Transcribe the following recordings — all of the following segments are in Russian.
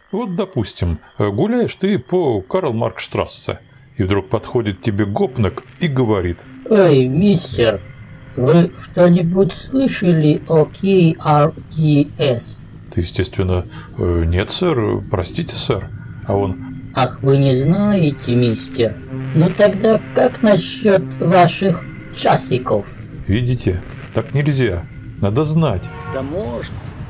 Вот, допустим, гуляешь ты по Карл-Маркс-штрассе, и вдруг подходит тебе гопник и говорит: «Эй, мистер, вы что-нибудь слышали о KRTS?» Ты, естественно, нет, сэр, простите, сэр. А он: «Ах, вы не знаете, мистер? Ну тогда как насчет ваших часиков?» видите, так нельзя, надо знать. Да можно.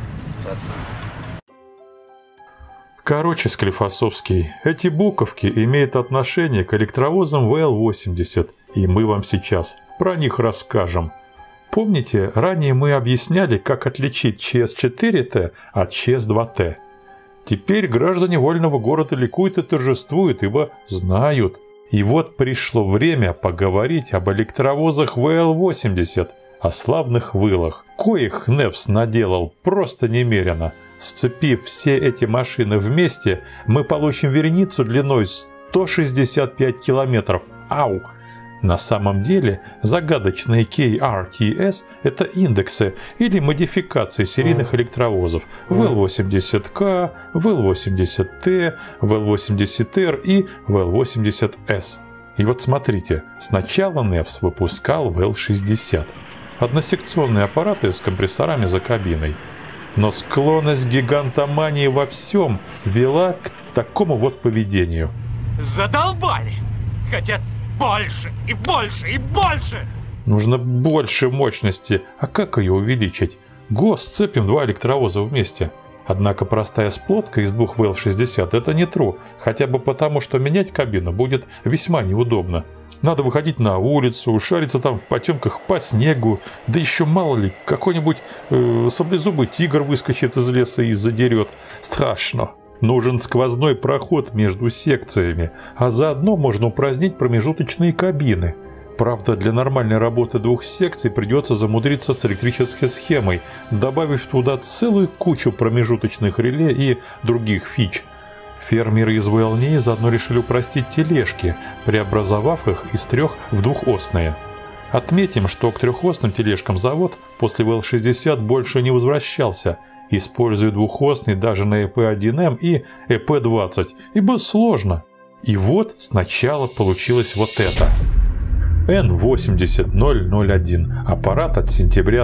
Короче, Склифосовский, эти буковки имеют отношение к электровозам ВЛ-80, и мы вам сейчас про них расскажем. Помните, ранее мы объясняли, как отличить ЧС-4Т от ЧС-2Т. Теперь граждане вольного города ликуют и торжествуют, ибо знают. И вот пришло время поговорить об электровозах ВЛ-80, о славных вылах, коих НЭПС наделал просто немерено. Сцепив все эти машины вместе, мы получим вереницу длиной 165 километров. Ау! На самом деле загадочные KRTS – это индексы или модификации серийных электровозов ВЛ-80К, ВЛ-80Т, ВЛ-80Р и ВЛ-80С. И вот смотрите, сначала НЭПС выпускал ВЛ-60 – односекционные аппараты с компрессорами за кабиной. Но склонность гигантомании во всем вела к такому вот поведению. Задолбали! Хотят больше и больше и больше! Нужно больше мощности. А как ее увеличить? Сцепим два электровоза вместе. Однако простая сплотка из двух ВЛ-60 это не true. Хотя бы потому, что менять кабину будет весьма неудобно. Надо выходить на улицу, шариться там в потемках по снегу. Да еще мало ли, какой-нибудь саблезубый тигр выскочит из леса и задерет. Страшно. Нужен сквозной проход между секциями, а заодно можно упразднить промежуточные кабины. Правда, для нормальной работы двух секций придется замудриться с электрической схемой, добавив туда целую кучу промежуточных реле и других фич. Фермеры из ВЛНИ заодно решили упростить тележки, преобразовав их из трех в двухосные. Отметим, что к трехосным тележкам завод после ВЛ-60 больше не возвращался, используя двухосный даже на ЭП-1М и ЭП-20, ибо сложно. И вот сначала получилось вот это. N80001 – аппарат от сентября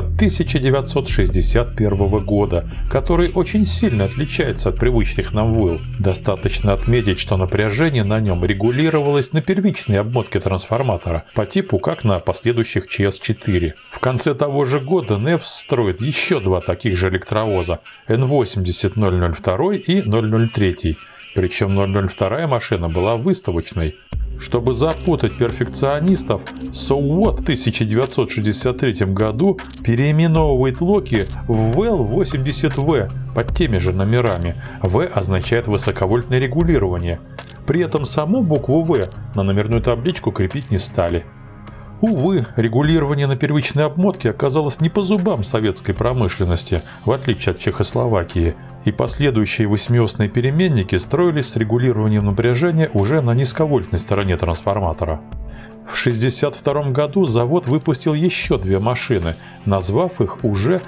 1961 года, который очень сильно отличается от привычных нам ВЛ. Достаточно отметить, что напряжение на нем регулировалось на первичной обмотке трансформатора, по типу как на последующих ЧС-4. В конце того же года НЭПС строит еще два таких же электровоза – N80002 и 003. Причем 002 машина была выставочной. Чтобы запутать перфекционистов, SOWOT в 1963 году переименовывает Локи в ВЛ-80В под теми же номерами. В означает высоковольтное регулирование. При этом саму букву В на номерную табличку крепить не стали. Увы, регулирование на первичной обмотке оказалось не по зубам советской промышленности, в отличие от Чехословакии, и последующие восьмиосные переменники строились с регулированием напряжения уже на низковольтной стороне трансформатора. В 1962 году завод выпустил еще две машины, назвав их уже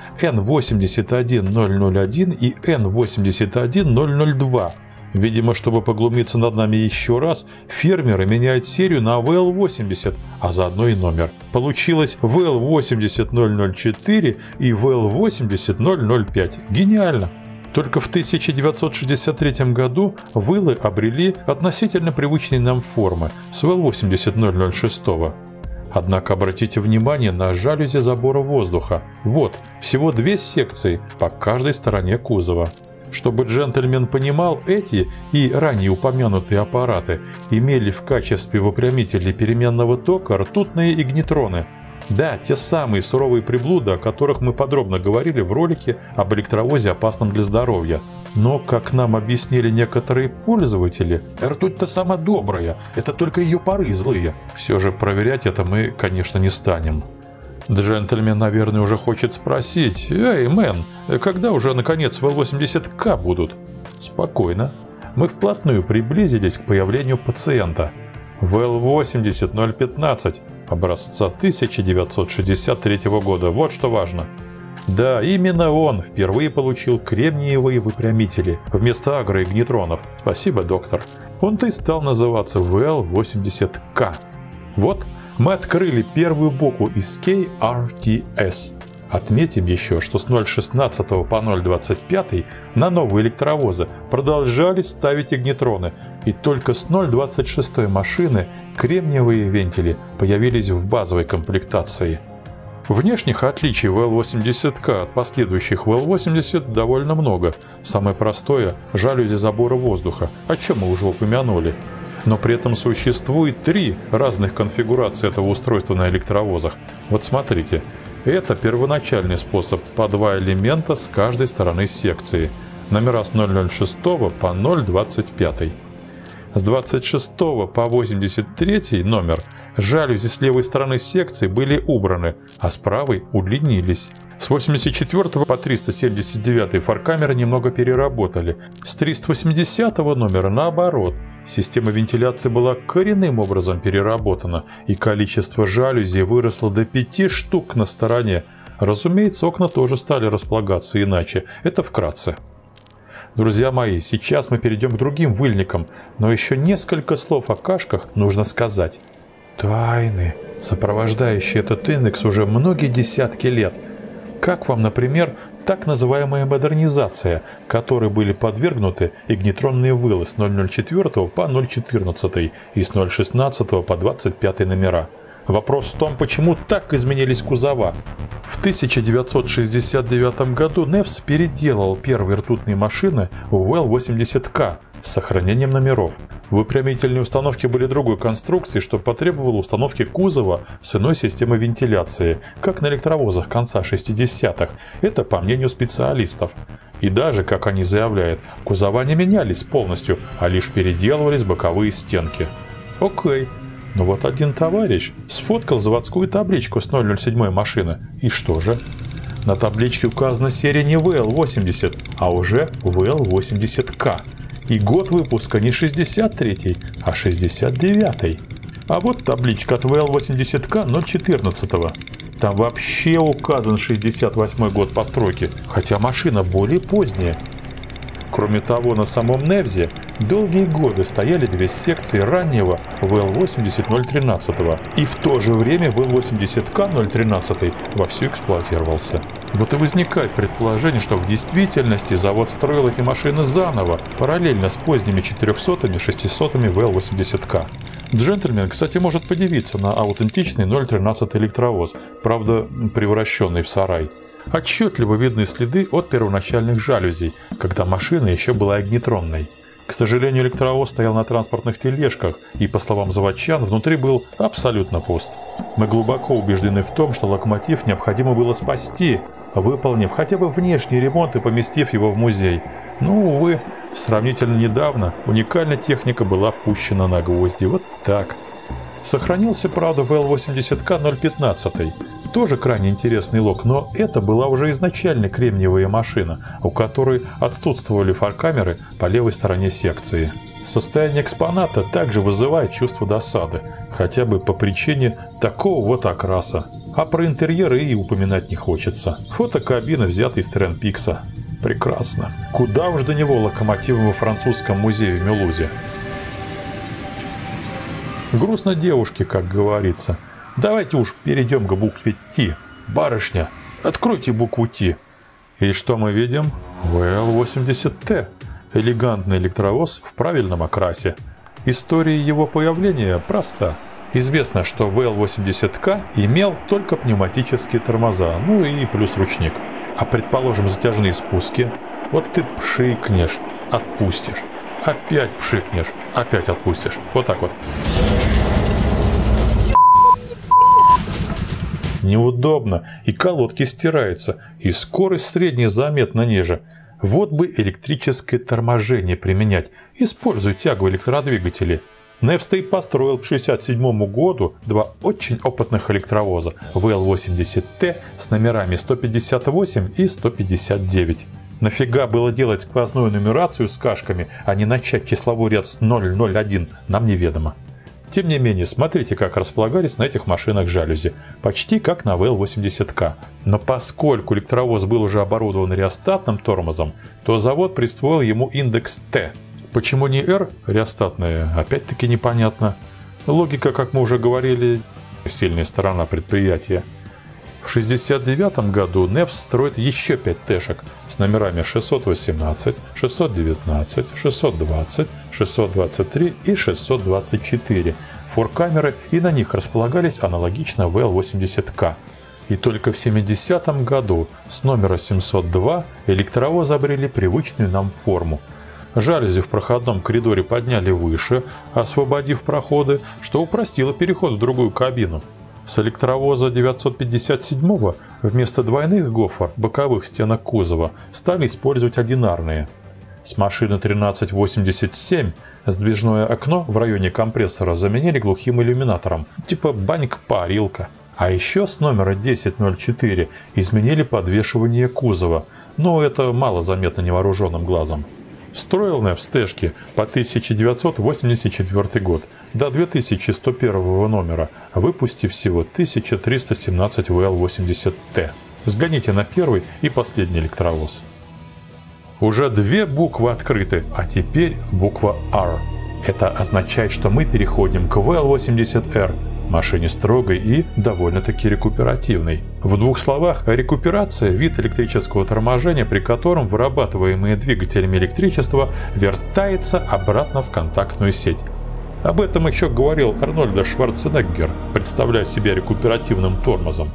N81001 и N81002. Видимо, чтобы поглумиться над нами еще раз, фермеры меняют серию на ВЛ-80, а заодно и номер. Получилось ВЛ-80004 и ВЛ-80005. Гениально! Только в 1963 году ВЛы обрели относительно привычные нам формы с ВЛ-80006. Однако обратите внимание на жалюзи забора воздуха. Вот, всего две секции по каждой стороне кузова. Чтобы джентльмен понимал, эти и ранее упомянутые аппараты имели в качестве выпрямителей переменного тока ртутные игнитроны. Да, те самые суровые приблуды, о которых мы подробно говорили в ролике об электровозе, опасном для здоровья. Но, как нам объяснили некоторые пользователи, ртуть-то сама добрая, это только ее пары злые. Все же проверять это мы, конечно, не станем. Джентльмен, наверное, уже хочет спросить: «Эй, мэн, когда уже, наконец, ВЛ-80К будут?» Спокойно. Мы вплотную приблизились к появлению пациента. ВЛ-80-015 образца 1963 года. Вот что важно. Да, именно он впервые получил кремниевые выпрямители вместо агроигнитронов. Спасибо, доктор. Он-то и стал называться VL-80K. Вот, мы открыли первую букву из KRTS. Отметим еще, что с 0.16 по 0.25 на новые электровозы продолжали ставить игнитроны, и только с 0.26 машины кремниевые вентили появились в базовой комплектации. Внешних отличий VL-80K от последующих VL-80 довольно много. Самое простое – жалюзи забора воздуха, о чем мы уже упомянули. Но при этом существует 3 разных конфигурации этого устройства на электровозах. Вот смотрите, это первоначальный способ по 2 элемента с каждой стороны секции. Номера с 0.06 по 0.25. С 26 по 83 номер жалюзи с левой стороны секции были убраны, а с правой удлинились. С 84 по 379 фаркамеры немного переработали. С 380 номера наоборот. Система вентиляции была коренным образом переработана, и количество жалюзей выросло до 5 штук на стороне. Разумеется, окна тоже стали располагаться иначе. Это вкратце. Друзья мои, сейчас мы перейдем к другим выльникам, но еще несколько слов о кашках нужно сказать. Тайны, сопровождающие этот индекс уже многие десятки лет. Как вам, например, так называемая модернизация, которой были подвергнуты игнитронные вылы с 0.04 по 0.14 и с 0.16 по 25 номера. Вопрос в том, почему так изменились кузова. В 1969 году Невс переделал первые ртутные машины в VL-80K с сохранением номеров. Выпрямительные установки были другой конструкции, что потребовало установки кузова с иной системой вентиляции, как на электровозах конца 60-х. Это по мнению специалистов. И даже, как они заявляют, кузова не менялись полностью, а лишь переделывались боковые стенки. Окей. Но вот один товарищ сфоткал заводскую табличку с 007 машины. И что же? На табличке указана серия не VL-80, а уже VL-80K. И год выпуска не 63-й, а 69-й. А вот табличка от VL-80K 014-го. Там вообще указан 68-й год постройки, хотя машина более поздняя. Кроме того, на самом Невзе долгие годы стояли 2 секции раннего VL-80 013, и в то же время VL-80K 013 вовсю эксплуатировался. Вот и возникает предположение, что в действительности завод строил эти машины заново, параллельно с поздними 400-ми, 600-ми VL-80K. Джентльмен, кстати, может подивиться на аутентичный 013 электровоз, правда превращенный в сарай. Отчетливо видны следы от первоначальных жалюзей, когда машина еще была игнитронной. К сожалению, электровоз стоял на транспортных тележках, и, по словам заводчан, внутри был абсолютно пуст. Мы глубоко убеждены в том, что локомотив необходимо было спасти, выполнив хотя бы внешний ремонт и поместив его в музей. Но, увы, сравнительно недавно уникальная техника была пущена на гвозди. Вот так. Сохранился, правда, VL-80K 015. Тоже крайне интересный лог, но это была уже изначально кремниевая машина, у которой отсутствовали фаркамеры по левой стороне секции. Состояние экспоната также вызывает чувство досады, хотя бы по причине такого вот окраса. А про интерьеры и упоминать не хочется. Фото кабины взяты из Тренпикса. Прекрасно. Куда уж до него локомотивом во французском музее в Мюлузе. Грустно девушке, как говорится. Давайте уж перейдем к букве Т. Барышня, откройте букву Т. И что мы видим? VL-80T. Элегантный электровоз в правильном окрасе. История его появления проста. Известно, что VL-80K имел только пневматические тормоза, ну и плюс ручник. А предположим затяжные спуски. Вот ты пшикнешь, отпустишь. Опять пшикнешь, опять отпустишь. Вот так вот. Неудобно, и колодки стираются, и скорость средняя заметно ниже. Вот бы электрическое торможение применять. Используй тягу электродвигателей. Невс и построил к 1967 году 2 очень опытных электровоза VL-80T с номерами 158 и 159. Нафига было делать сквозную нумерацию с кашками, а не начать числовой ряд с 001, нам неведомо. Тем не менее, смотрите, как располагались на этих машинах жалюзи. Почти как на ВЛ-80К. Но поскольку электровоз был уже оборудован реостатным тормозом, то завод присвоил ему индекс Т. Почему не R реостатные, опять-таки непонятно. Логика, как мы уже говорили, сильная сторона предприятия. В 1969 году НЭФ строит еще 5 Тэшек с номерами 618, 619, 620, 623 и 624 форкамеры, и на них располагались аналогично ВЛ-80К. И только в 1970 году с номера 702 электровозы обрели привычную нам форму. Жалюзи в проходном коридоре подняли выше, освободив проходы, что упростило переход в другую кабину. С электровоза 957-го вместо двойных гофр боковых стенок кузова стали использовать одинарные. С машины 1387 сдвижное окно в районе компрессора заменили глухим иллюминатором, типа банька-парилка. А еще с номера 1004 изменили подвешивание кузова, но это мало заметно невооруженным глазом. Строил НЭФ стэшки по 1984 год до 2101 номера, выпустив всего 1317 ВЛ-80Т. Взгляните на первый и последний электровоз. Уже 2 буквы открыты, а теперь буква R. Это означает, что мы переходим к ВЛ-80Р, машине строгой и довольно-таки рекуперативной. В 2 словах, рекуперация – вид электрического торможения, при котором вырабатываемое двигателями электричество вертается обратно в контактную сеть. Об этом еще говорил Арнольд Шварценеггер, представляя себя рекуперативным тормозом.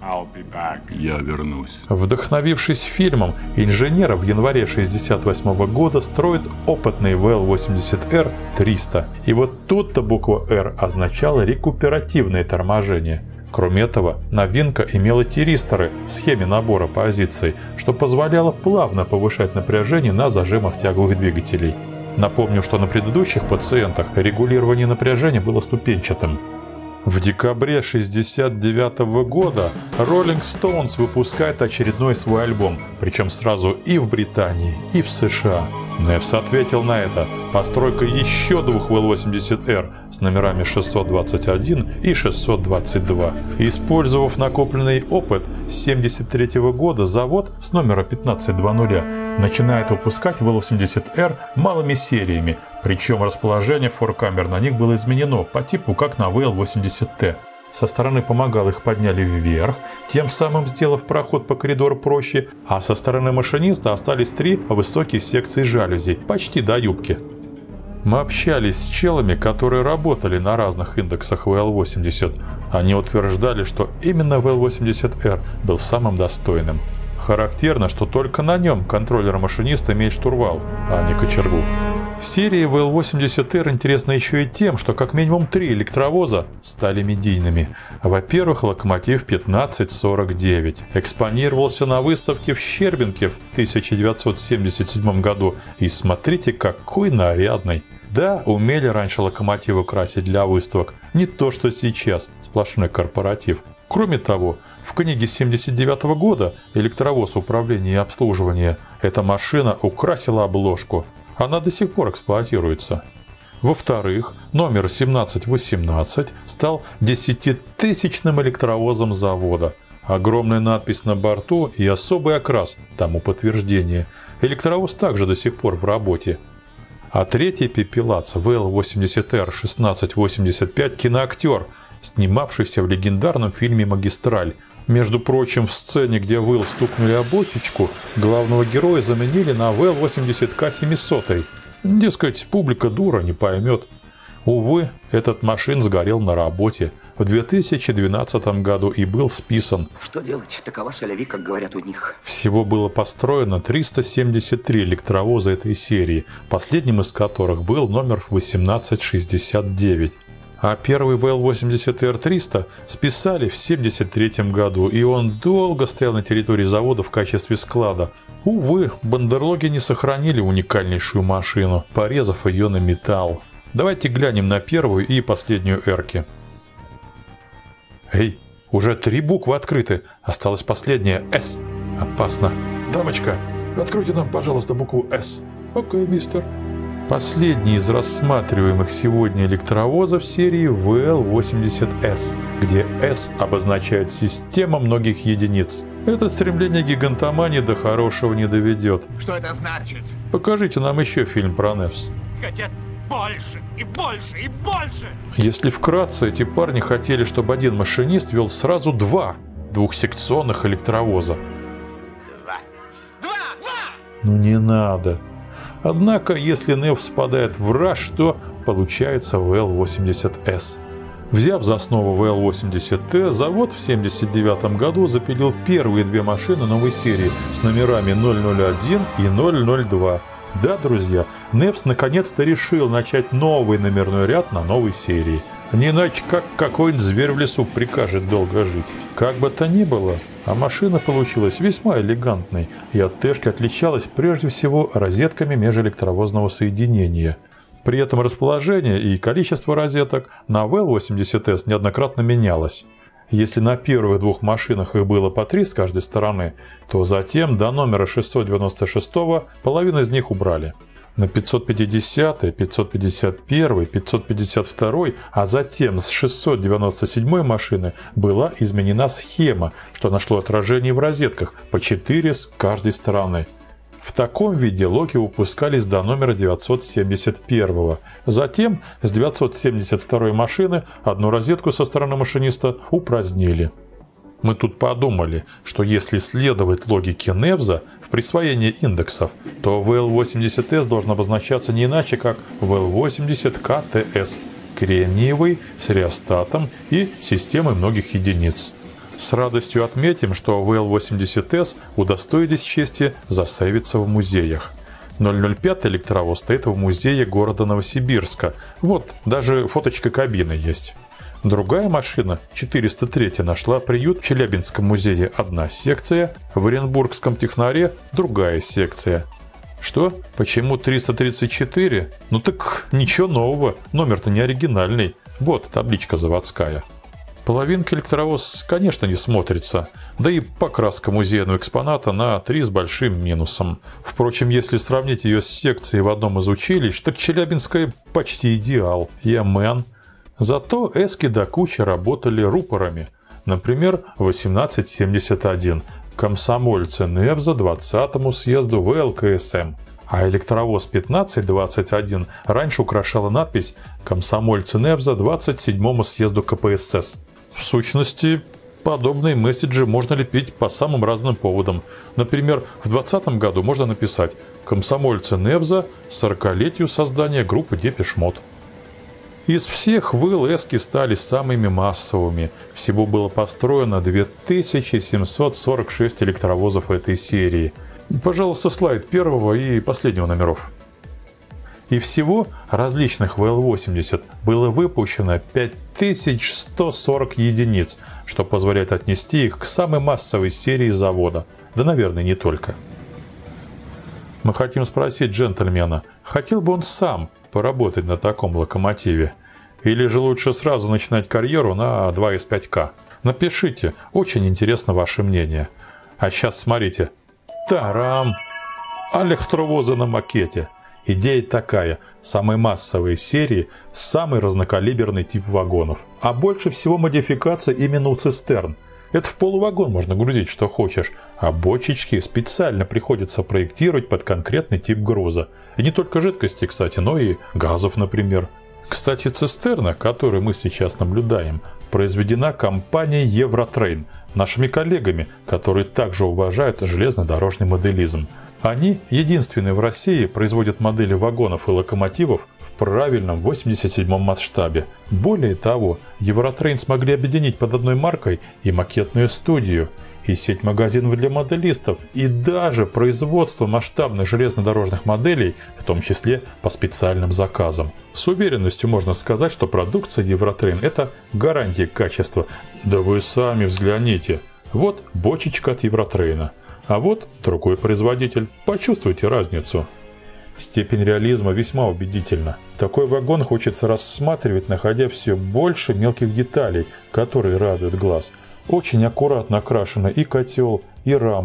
Я вернусь. Вдохновившись фильмом, инженеры в январе 1968 года строят опытный ВЛ-80Р-300. И вот тут-то буква R означала рекуперативное торможение. Кроме этого, новинка имела тиристоры в схеме набора позиций, что позволяло плавно повышать напряжение на зажимах тяговых двигателей. Напомню, что на предыдущих пациентах регулирование напряжения было ступенчатым. В декабре 1969 года Rolling Stones выпускает очередной свой альбом, причем сразу и в Британии, и в США. НЭФС ответил на это постройкой еще 2 ВЛ-80Р с номерами 621 и 622. Использовав накопленный опыт, с 1973 года завод с номера 1520 начинает выпускать ВЛ-80Р малыми сериями, причем расположение форкамер на них было изменено по типу как на ВЛ-80Т. Со стороны помогал их подняли вверх, тем самым сделав проход по коридору проще, а со стороны машиниста остались 3 высокие секции жалюзей, почти до юбки. Мы общались с челами, которые работали на разных индексах ВЛ-80. Они утверждали, что именно ВЛ-80Р был самым достойным. Характерно, что только на нем контроллер машиниста имеет штурвал, а не кочергу. Серия ВЛ-80Р интересна еще и тем, что как минимум 3 электровоза стали медийными. Во-первых, локомотив 1549 экспонировался на выставке в Щербинке в 1977 году. И смотрите, какой нарядный! Да, умели раньше локомотивы красить для выставок, не то что сейчас, сплошной корпоратив. Кроме того, в книге 1979 года «Электровоз управления и обслуживания» эта машина украсила обложку. Она до сих пор эксплуатируется. Во-вторых, номер 1718 стал 10-тысячным электровозом завода. Огромная надпись на борту и особый окрас тому подтверждение. Электровоз также до сих пор в работе. А третий пепелац ВЛ-80Р-1685 киноактер, снимавшийся в легендарном фильме «Магистраль». Между прочим, в сцене, где Уилл стукнули об бочечку, главного героя заменили на ВЛ-80К-700. Дескать, публика дура, не поймет. Увы, этот машин сгорел на работе в 2012 году и был списан. Что делать? Такова соляви, как говорят у них. Всего было построено 373 электровоза этой серии, последним из которых был номер 1869. А первый ВЛ-80Р-300 списали в 1973 году, и он долго стоял на территории завода в качестве склада. Увы, бандерлоги не сохранили уникальнейшую машину, порезав ее на металл. Давайте глянем на первую и последнюю эрки. Эй, уже 3 буквы открыты, осталась последняя «С». Опасно. Дамочка, откройте нам, пожалуйста, букву «С». Окей, мистер. Последний из рассматриваемых сегодня электровозов серии VL80S, где S обозначает система многих единиц. Это стремление гигантомании до хорошего не доведет. Что это значит? Покажите нам еще фильм про Невс. Хотят больше и больше и больше. Если вкратце, эти парни хотели, чтобы один машинист вел сразу два двухсекционных электровоза. Ну не надо. Однако, если Невс впадает в раж, то получается VL80S. Взяв за основу VL80T, завод в 1979 году запилил первые две машины новой серии с номерами 001 и 002. Да, друзья, Невс наконец-то решил начать новый номерной ряд на новой серии. Не иначе, как какой-нибудь зверь в лесу прикажет долго жить. Как бы то ни было, а машина получилась весьма элегантной и от Тэшки отличалась прежде всего розетками межэлектровозного соединения. При этом расположение и количество розеток на VL80S неоднократно менялось. Если на первых двух машинах их было по 3 с каждой стороны, то затем до номера 696 половину из них убрали. На 550, 551, 552, а затем с 697 машины была изменена схема, что нашло отражение в розетках по 4 с каждой стороны. В таком виде локи выпускались до номера 971. Затем с 972 машины одну розетку со стороны машиниста упразднили. Мы тут подумали, что если следовать логике Невза в присвоении индексов, то VL80S должен обозначаться не иначе, как VL80KTS – кремниевый, с реостатом и системой многих единиц. С радостью отметим, что VL80S удостоились чести засейвиться в музеях. 005 электровоз стоит в музее города Новосибирска. Вот, даже фоточка кабины есть. Другая машина, 403, нашла приют в Челябинском музее одна секция, в Оренбургском технаре другая секция. Что? Почему 334? Ну так ничего нового, номер-то не оригинальный. Вот табличка заводская. Половинка электровоз, конечно, не смотрится, да и покраска музейного экспоната на 3 с большим минусом. Впрочем, если сравнить ее с секцией в одном из училищ, так Челябинская почти идеал. Ямен. Зато эски до кучи работали рупорами. Например, 1871. Комсомольцы Невза 20-му съезду ВЛКСМ. А электровоз 1521 раньше украшала надпись «Комсомольцы Невза 27-му съезду КПСС». В сущности, подобные месседжи можно лепить по самым разным поводам. Например, в 2020 году можно написать «Комсомольцы Невза 40-летию создания группы Депеш Мод». Из всех ВЛСки стали самыми массовыми. Всего было построено 2746 электровозов этой серии. Пожалуйста, слайд первого и последнего номеров. И всего различных VL80 было выпущено 5140 единиц, что позволяет отнести их к самой массовой серии завода. Да, наверное, не только. Мы хотим спросить джентльмена, хотел бы он сам поработать на таком локомотиве? Или же лучше сразу начинать карьеру на 2С5К? Напишите, очень интересно ваше мнение. А сейчас смотрите. Тарам! Электровозы на макете. Идея такая. Самой массовой серии самый разнокалиберный тип вагонов. А больше всего модификаций именно у цистерн. Это в полувагон можно грузить что хочешь, а бочечки специально приходится проектировать под конкретный тип груза. И не только жидкости, кстати, но и газов, например. Кстати, цистерна, которую мы сейчас наблюдаем, произведена компанией Евротрейн, нашими коллегами, которые также уважают железнодорожный моделизм. Они единственные в России производят модели вагонов и локомотивов в правильном 87-м масштабе. Более того, Евротрейн смогли объединить под одной маркой и макетную студию, и сеть магазинов для моделистов, и даже производство масштабных железнодорожных моделей, в том числе по специальным заказам. С уверенностью можно сказать, что продукция Евротрейн – это гарантия качества. Да вы сами взгляните. Вот бочечка от Евротрейна. А вот другой производитель. Почувствуйте разницу. Степень реализма весьма убедительна. Такой вагон хочется рассматривать, находя все больше мелких деталей, которые радуют глаз. Очень аккуратно окрашены и котел, и рама.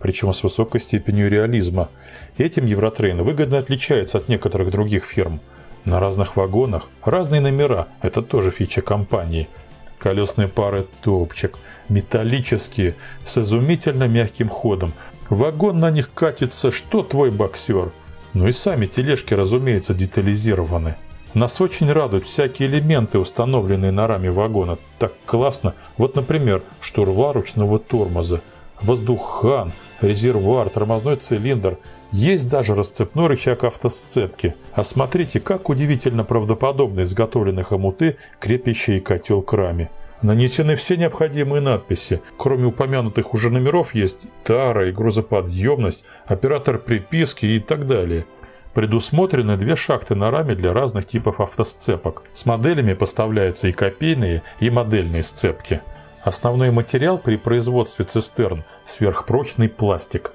причем с высокой степенью реализма. Этим Евротрейн выгодно отличается от некоторых других фирм. На разных вагонах разные номера, это тоже фича компании. Колесные пары топчик, металлические, с изумительно мягким ходом. Вагон на них катится, что твой боксер. Ну и сами тележки, разумеется, детализированы. Нас очень радуют всякие элементы, установленные на раме вагона. Так классно. Вот, например, штурвал ручного тормоза, воздухан, резервуар, тормозной цилиндр. Есть даже расцепной рычаг автосцепки. А смотрите, как удивительно правдоподобно изготовлены хомуты, крепящие котел к раме. Нанесены все необходимые надписи. Кроме упомянутых уже номеров есть тара и грузоподъемность, оператор приписки и так далее. Предусмотрены 2 шахты на раме для разных типов автосцепок. С моделями поставляются и копейные, и модельные сцепки. Основной материал при производстве цистерн – сверхпрочный пластик.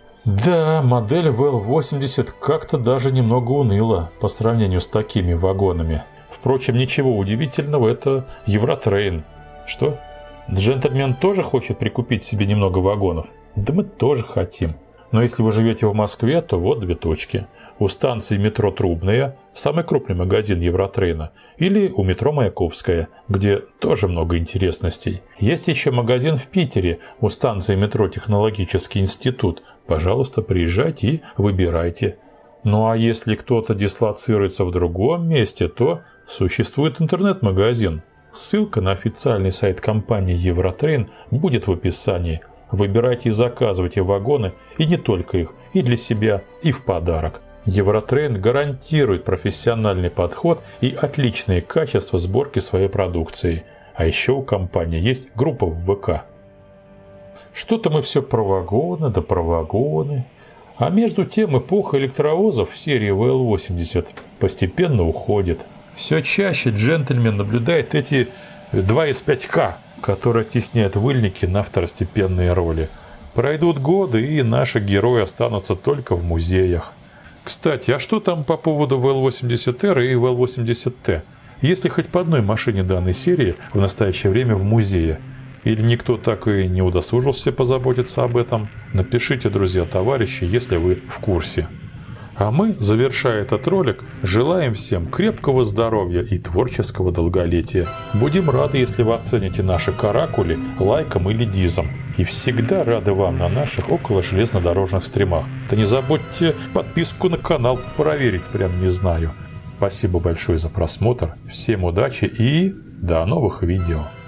Да, модель VL80 как-то даже немного уныла по сравнению с такими вагонами. Впрочем, ничего удивительного, это Евротрейн. Что? Джентльмен тоже хочет прикупить себе немного вагонов? Да мы тоже хотим. Но если вы живете в Москве, то вот 2 точки. У станции метро Трубная, самый крупный магазин Евротрейна, или у метро Маяковская, где тоже много интересностей. Есть еще магазин в Питере, у станции метро Технологический институт. Пожалуйста, приезжайте и выбирайте. Ну а если кто-то дислоцируется в другом месте, то существует интернет-магазин. Ссылка на официальный сайт компании Евротрейн будет в описании. Выбирайте и заказывайте вагоны, и не только их, и для себя, и в подарок. Евротрейн гарантирует профессиональный подход и отличное качество сборки своей продукции. А еще у компании есть группа в ВК. Что-то мы все про вагоны, да про вагоны. А между тем эпоха электровозов в серии VL80 постепенно уходит. Все чаще джентльмен наблюдает эти 2 из 5К, которые оттесняют выльники на второстепенные роли. Пройдут годы, и наши герои останутся только в музеях. Кстати, а что там по поводу VL80R и VL80T? Есть ли хоть по одной машине данной серии в настоящее время в музее? Или никто так и не удосужился позаботиться об этом? Напишите, друзья, товарищи, если вы в курсе. А мы, завершая этот ролик, желаем всем крепкого здоровья и творческого долголетия. Будем рады, если вы оцените наши каракули лайком или дизом. И всегда рады вам на наших около железнодорожных стримах. Да не забудьте подписку на канал проверить, прям не знаю. Спасибо большое за просмотр, всем удачи и до новых видео.